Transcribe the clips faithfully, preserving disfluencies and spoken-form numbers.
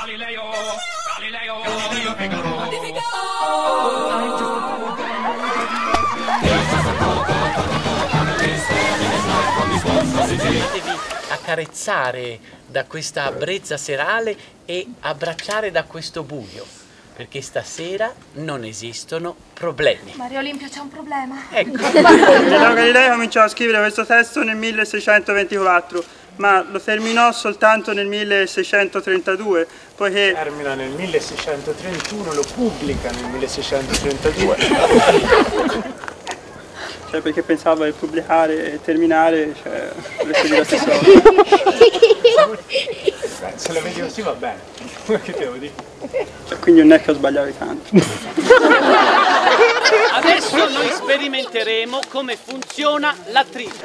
Galileo, Galileo, Galileo Figaro. Fatevi accarezzare da questa brezza serale e abbracciare da questo buio, perché stasera non esistono problemi. Mario Olimpio, c'è un problema. Ecco. Galileo Galilei cominciò a scrivere questo testo nel milleseicentoventiquattro, ma lo terminò soltanto nel milleseicentotrentadue, poiché... Termina nel milleseicentotrentuno, lo pubblica nel milleseicentotrentadue. Cioè, perché pensavo di pubblicare e terminare, cioè, volesse dire la stessa cosa. Beh, se la vedi così va bene, che te devo dire? Cioè, quindi non è che ho sbagliato tanto. Adesso noi sperimenteremo come funziona l'attrice.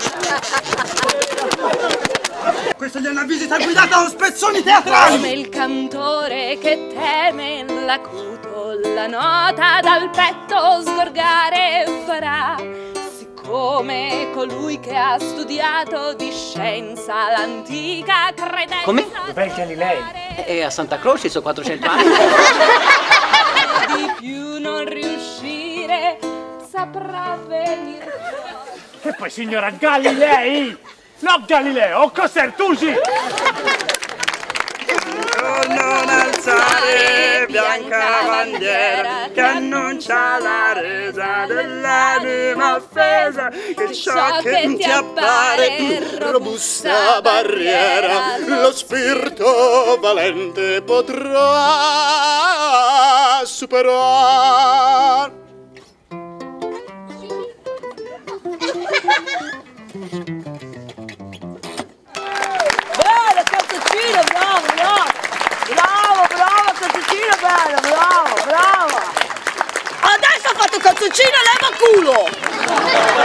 Questa è una visita guidata a spezzoni teatrali! Come il cantore che teme l'acuto, la nota dal petto sgorgare farà. Come colui che ha studiato di scienza l'antica credenza. Come? Dov'è il Galilei? È a Santa Croce, sono quattrocento anni. Di più non riuscire, saprà venire. E poi signora Galilei! No Galileo, cos'è Tusi? Non alzare bianca bandiera che annuncia la resa dell'anima offesa, che ciò che ti appare robusta barriera lo spirito valente potrà superare. Bene, Cazzoncino, bravo, bravo! Bravo, bravo, Cazzoncino, bello, bravo, bravo! Adesso ho fatto Cazzoncino, leva culo!